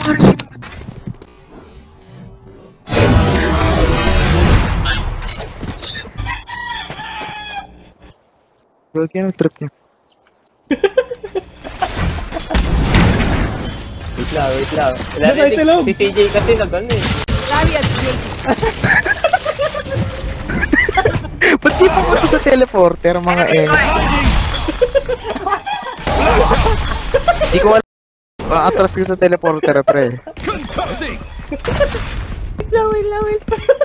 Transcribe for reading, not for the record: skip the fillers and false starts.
Gagi ang trip niya. Wait lang. Si CJ kasi nag-ano eh. Lali at Jake. Ba't di pumunta sa teleporter, mga Di ko alam. Atras ko sa teleporter, pre. Lawin.